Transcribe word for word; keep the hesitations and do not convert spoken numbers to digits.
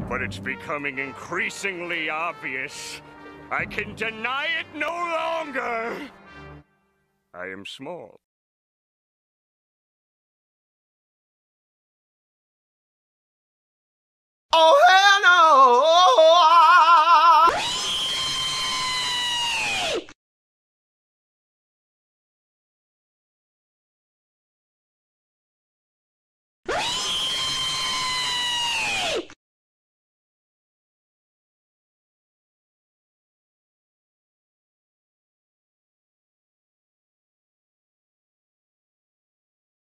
but it's becoming increasingly obvious. I can deny it no longer. I am small. Oh,